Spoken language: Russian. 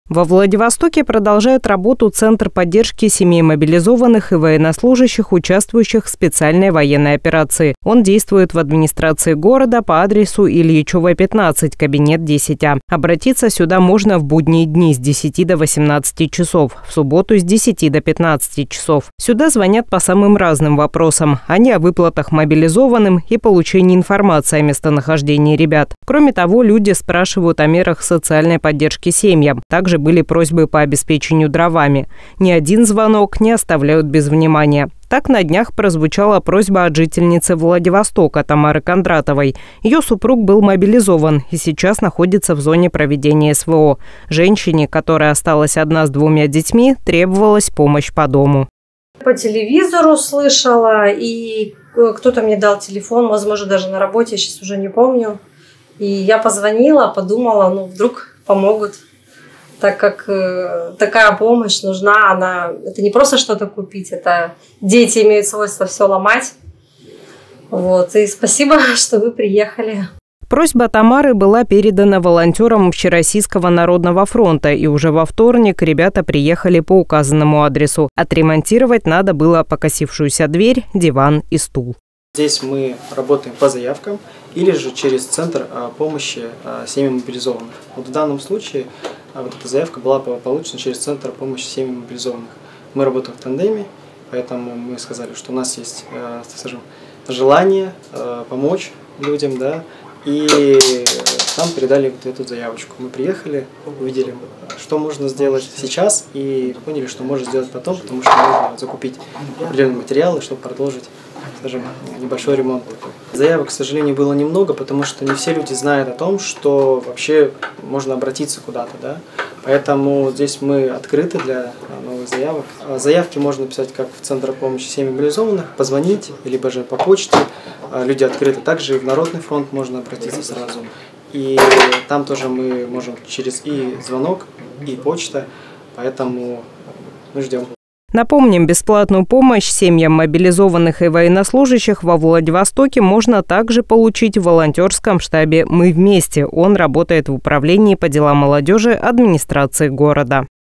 Во Владивостоке продолжает работу Центр поддержки семей мобилизованных и военнослужащих, участвующих в специальной военной операции. Он действует в администрации города по адресу Ильичева, 15, кабинет 10А. Обратиться сюда можно в будние дни с 10 до 18 часов, в субботу с 10 до 15 часов. Сюда звонят по самым разным вопросам, а не о выплатах мобилизованным и получении информации о местонахождении ребят. Кроме того, люди спрашивают о мерах социальной поддержки семьям. Также были просьбы по обеспечению дровами. Ни один звонок не оставляют без внимания. Так на днях прозвучала просьба от жительницы Владивостока Тамары Кондратовой. Ее супруг был мобилизован и сейчас находится в зоне проведения СВО. Женщине, которая осталась одна с 2 детьми, требовалась помощь по дому. По телевизору слышала, и кто-то мне дал телефон, возможно, даже на работе, я сейчас уже не помню. И я позвонила, подумала, вдруг помогут. Так как такая помощь нужна, это не просто что-то купить, это дети имеют свойство все ломать. И спасибо, что вы приехали. Просьба Тамары была передана волонтерам Общероссийского народного фронта, и уже во вторник ребята приехали по указанному адресу. Отремонтировать надо было покосившуюся дверь, диван и стул. Здесь мы работаем по заявкам или же через Центр помощи семьям мобилизованных. В данном случае эта заявка была получена через Центр помощи семьям мобилизованных. Мы работаем в тандеме, поэтому мы сказали, что у нас есть, скажем, желание помочь людям, и нам передали эту заявочку. Мы приехали, увидели, что можно сделать сейчас, и поняли, что можно сделать потом, потому что нужно закупить определенные материалы, чтобы продолжить, скажем, небольшой ремонт. Заявок, к сожалению, было немного, потому что не все люди знают о том, что вообще можно обратиться куда-то, Поэтому здесь мы открыты для новых заявок. Заявки можно писать как в Центр помощи семьям мобилизованных, позвонить, либо же по почте. Люди открыты. Также и в Народный фронт можно обратиться сразу. И там тоже мы можем через и звонок, и почта, поэтому мы ждем. Напомним, бесплатную помощь семьям мобилизованных и военнослужащих во Владивостоке можно также получить в волонтерском штабе «Мы вместе». Он работает в управлении по делам молодежи администрации города.